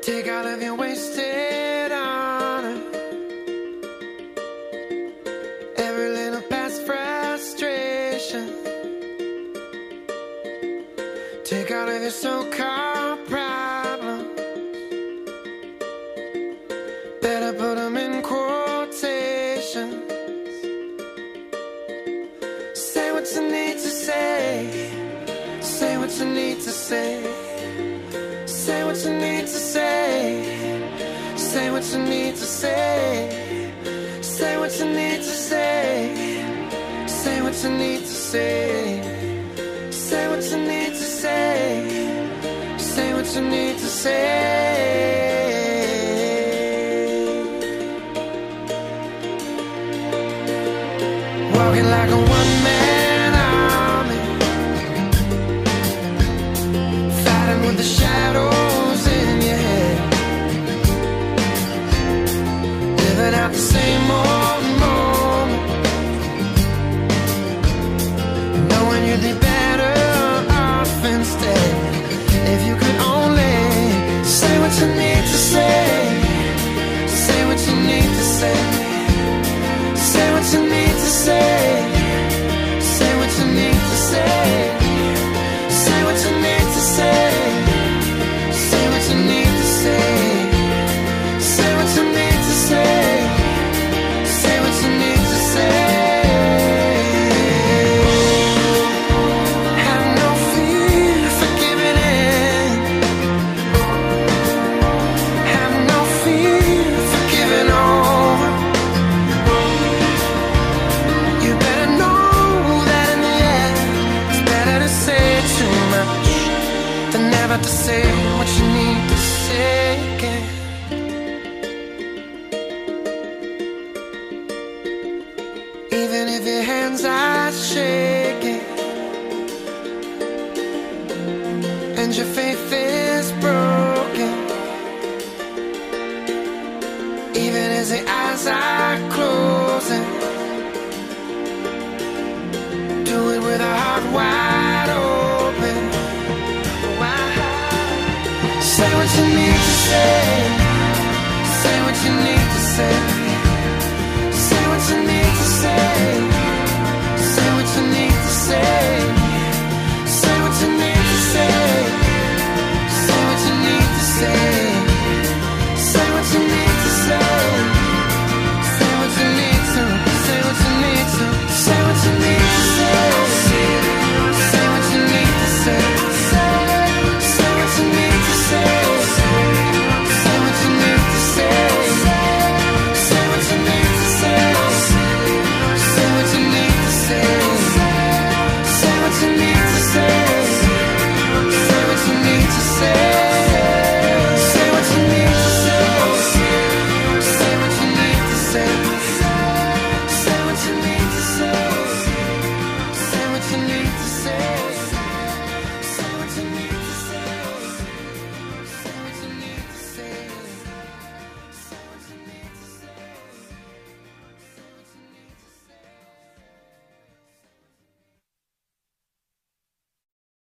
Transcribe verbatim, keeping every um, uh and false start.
Take all of your wasted honor, every little past frustration. Take all of your so-called problems, better put them in quotations. Say what you need to say, say what you need to say. Say what you need to say, say what you need to say. Say what you need to say, say what you need to say. Say what you need to say, say what you need to say. Walking like a one-man army, fighting with the shadows in your head, living out the same old moment, knowing you'd be better off instead. If you could only say what you need to say, say what you need to say. Say what you need to say, say what you need to say. Say what you need to say, say what you need to say. Say what you need to say, say what you need to say. Have no fear for giving in, have no fear for giving over. You better know that in the end it's better to say too much than never to say what you need to say again. Even if your hands are shaking,